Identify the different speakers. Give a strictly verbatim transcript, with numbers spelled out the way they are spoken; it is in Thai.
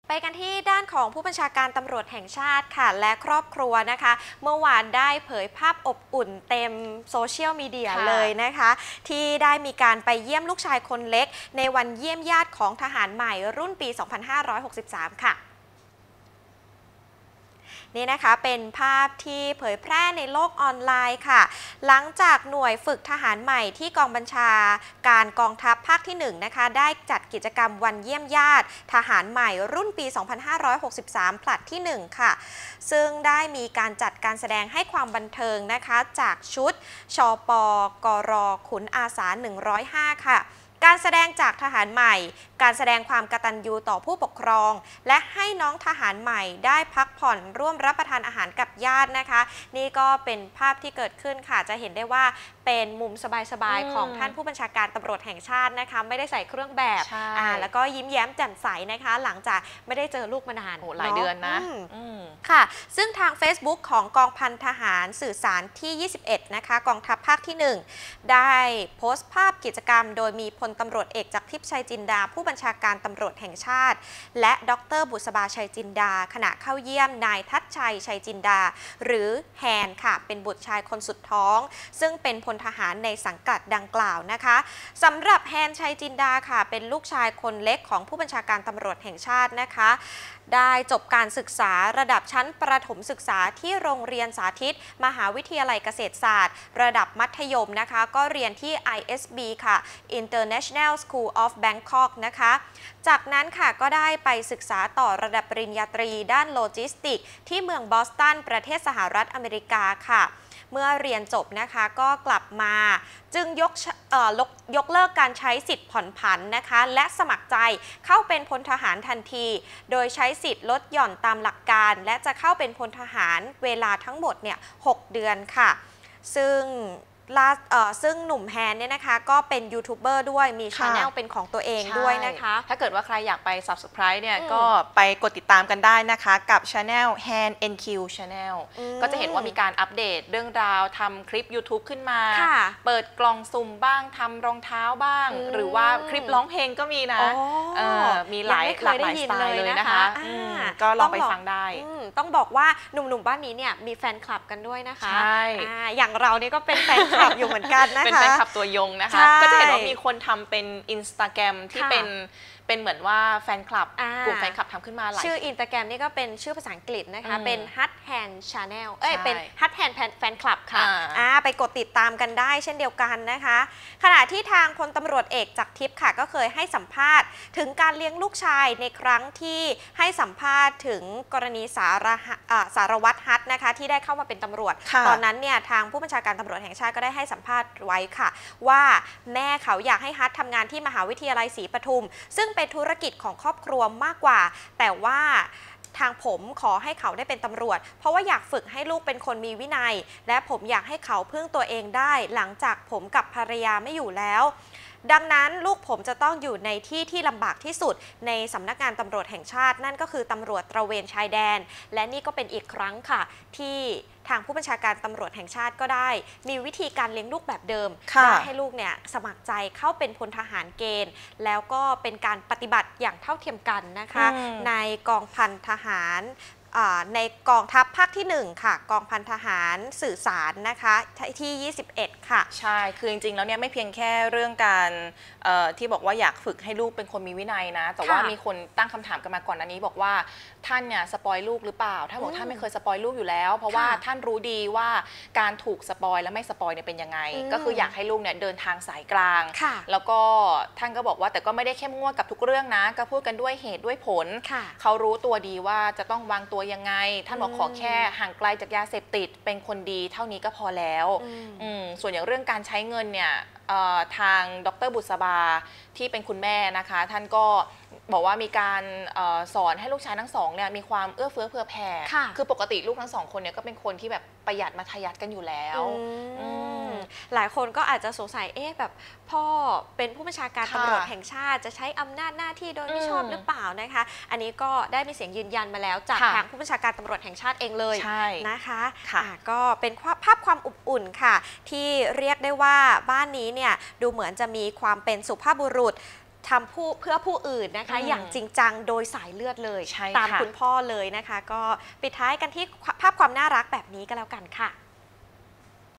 Speaker 1: ไปกันที่ด้านของผู้บัญชาการตำรวจแห่งชาติค่ะและครอบครัวนะคะเมื่อวานได้เผยภาพอบอุ่นเต็มโซเชียลมีเดียเลยนะคะที่ได้มีการไปเยี่ยมลูกชายคนเล็กในวันเยี่ยมญาติของทหารใหม่รุ่นปี สองพันห้าร้อยหกสิบสาม ค่ะนี่นะคะเป็นภาพที่เผยแพร่ในโลกออนไลน์ค่ะหลังจากหน่วยฝึกทหารใหม่ที่กองบัญชาการกองทัพภาคที่หนึ่งนะคะได้จัดกิจกรรมวันเยี่ยมญาติทหารใหม่รุ่นปี สองพันห้าร้อยหกสิบสาม ผลัดที่หนึ่งค่ะซึ่งได้มีการจัดการแสดงให้ความบันเทิงนะคะจากชุดชปกรขุนอาสาหนึ่งร้อยห้าค่ะการแสดงจากทหารใหม่การแสดงความกตัญญูต่อผู้ปกครองและให้น้องทหารใหม่ได้พักผ่อนร่วมรับประทานอาหารกับญาตินะคะนี่ก็เป็นภาพที่เกิดขึ้นค่ะจะเห็นได้ว่าเป็นมุมสบายๆของท่านผู้บัญชาการตำรวจแห่งชาตินะคะไม่ได้ใส่เครื่องแบบอ่าแล้วก็ยิ้มแย้มแจ่มใสนะคะหลังจากไม่ได้เจอลูกมานาน
Speaker 2: โอ้หลายเดือนนะ
Speaker 1: ค่ะซึ่งทาง Facebook ของกองพันทหารสื่อสารที่ยี่สิบเอ็ดนะคะกองทัพภาคที่หนึ่งได้โพสต์ภาพกิจกรรมโดยมีพลตำรวจเอกจากทิพย์ชัยจินดาผู้บัญชาการตำรวจแห่งชาติและดรบุษบาชัยจินดาขณะเข้าเยี่ยมนายทัชชัยชัยจินดาหรือแฮนค่ะเป็นบุตรชายคนสุดท้องซึ่งเป็นพลทหารในสังกัดดังกล่าวนะคะสำหรับแฮนชัยจินดาค่ะเป็นลูกชายคนเล็กของผู้บัญชาการตำรวจแห่งชาตินะคะได้จบการศึกษาระดับชั้นประถมศึกษาที่โรงเรียนสาธิตมหาวิทยาลัยเกษตรศาสตร์ระดับมัธยมนะคะก็เรียนที่ ไอ เอส บี ค่ะ International School of Bangkok นะคะจากนั้นค่ะก็ได้ไปศึกษาต่อระดับปริญญาตรีด้านโลจิสติกที่เมืองบอสตันประเทศสหรัฐอเมริกาค่ะเมื่อเรียนจบนะคะก็กลับมาจึงยกยกเลิกการใช้สิทธิ์ผ่อนผันนะคะและสมัครใจเข้าเป็นพลทหารทันทีโดยใช้สิทธิ์ลดหย่อนตามหลักการและจะเข้าเป็นพลทหารเวลาทั้งหมดเนี่ยหกเดือนค่ะซึ่งซึ่งหนุ่มแฮนเนี่ยนะคะก็เป็นยูทูบเบอร์ด้วยมีช anel เป็นของตัวเองด้วยนะคะ
Speaker 2: ถ้าเกิดว่าใครอยากไป Subscribe เนี่ยก็ไปกดติดตามกันได้นะคะกับ Channel แฮน เอ็น คิว Channel ก็จะเห็นว่ามีการอัปเดตเรื่องราวทำคลิป YouTube ขึ้นมาเปิดกล่องสุ่มบ้างทำรองเท้าบ้างหรือว่าคลิปร้องเพลงก็มีนะมีหลายหลากหลายสไตล์เลยนะคะก็ลองไปฟังได้
Speaker 1: ต้องบอกว่าหนุ่มๆบ้านนี้เนี่ยมีแฟนคลับกันด้วยนะคะอย่างเราเนี่ยก็เป็นแฟนคลับอยู่เหมือนกันนะคะ
Speaker 2: เป็นแฟนคลับตัวยงนะคะก็จะเห็นว่ามีคนทำเป็น Instagram ที่เป็นเป็นเหมือนว่าแฟนคลับกลุ่มแฟนคลับทำขึ้นมาหลาย
Speaker 1: ชื่อ Instagram นี่ก็เป็นชื่อภาษาอังกฤษนะคะเป็น Hut Hand Channel เอ้ยเป็น Hut Hand Fan Club ค่ะอ่าไปกดติดตามกันได้เช่นเดียวกันนะคะขณะที่ทางพลตำรวจเอกจากทิพย์ค่ะก็เคยให้สัมภาษณ์ถึงการเลี้ยงลูกชายในครั้งที่ให้สัมภาษณ์ถึงกรณีสารสารวัตรฮัทนะคะที่ได้เข้ามาเป็นตำรวจตอนนั้นเนี่ยทางผู้บัญชาการตำรวจแห่งชาติก็ได้ให้สัมภาษณ์ไว้ค่ะว่าแม่เขาอยากให้ฮัททำงานที่มหาวิทยาลัยศรีปทุมซึ่งเป็นธุรกิจของครอบครัวมากกว่าแต่ว่าทางผมขอให้เขาได้เป็นตำรวจเพราะว่าอยากฝึกให้ลูกเป็นคนมีวินัยและผมอยากให้เขาพึ่งตัวเองได้หลังจากผมกับภรรยาไม่อยู่แล้วดังนั้นลูกผมจะต้องอยู่ในที่ที่ลำบากที่สุดในสำนักงานตำรวจแห่งชาตินั่นก็คือตำรวจตระเวนชายแดนและนี่ก็เป็นอีกครั้งค่ะที่ทางผู้บัญชาการตำรวจแห่งชาติก็ได้มีวิธีการเลี้ยงลูกแบบเดิมได้ให้ลูกเนี่ยสมัครใจเข้าเป็นพลทหารเกณฑ์แล้วก็เป็นการปฏิบัติอย่างเท่าเทียมกันนะคะในกองพันทหารในกองทัพภาคที่หนึ่งค่ะกองพันทหารสื่อสารนะคะที่ยี่สิบเอ็ดค่ะ
Speaker 2: ใช่คือจริงๆแล้วเนี่ยไม่เพียงแค่เรื่องการที่บอกว่าอยากฝึกให้ลูกเป็นคนมีวินัยนะแต่ว่ามีคนตั้งคำถามกันมาก่อนอันนี้บอกว่าท่านเนี่ยสปอยลูกหรือเปล่าท่านบอกท่านไม่เคยสปอยลูกอยู่แล้วเพราะว่าท่านรู้ดีว่าการถูกสปอยและไม่สปอยเนี่ยเป็นยังไงก็คืออยากให้ลูกเนี่ยเดินทางสายกลางแล้วก็ท่านก็บอกว่าแต่ก็ไม่ได้เข้มงวดกับทุกเรื่องนะก็พูดกันด้วยเหตุด้วยผลเขารู้ตัวดีว่าจะต้องวางตัวยังไงท่านบอกขอแค่ห่างไกลจากยาเสพติดเป็นคนดีเท่านี้ก็พอแล้วส่วนอย่างเรื่องการใช้เงินเนี่ยทางดร.บุษบาที่เป็นคุณแม่นะคะท่านก็บอกว่ามีการสอนให้ลูกชายทั้งสองเนี่ยมีความเอื้อเฟื้อเผื่อแผ่คือปกติลูกทั้งสองคนเนี่ยก็เป็นคนที่แบบประหยัดมัธยัสถ์กันอยู่แล้ว
Speaker 1: หลายคนก็อาจจะสงสัยเอ๊ะแบบพ่อเป็นผู้บัญชาการตำรวจแห่งชาติจะใช้อำนาจหน้าที่โดยไม่ชอบหรือเปล่านะคะอันนี้ก็ได้มีเสียงยืนยันมาแล้วจากทางผู้บัญชาการตำรวจแห่งชาติเองเลยนะคะก็เป็นภาพความอบอุ่นค่ะที่เรียกได้ว่าบ้านนี้เนี่ยดูเหมือนจะมีความเป็นสุภาพบุรุษทำผู้เพื่อผู้อื่นนะคะ
Speaker 2: อืม
Speaker 1: อย่างจริงจังโดยสายเลือดเลย
Speaker 2: ใช่
Speaker 1: ตาม
Speaker 2: ค่ะ
Speaker 1: คุณพ่อเลยนะคะ ก็ปิดท้ายกันที่ภาพความน่ารักแบบนี้ก็แล้วกันค่ะ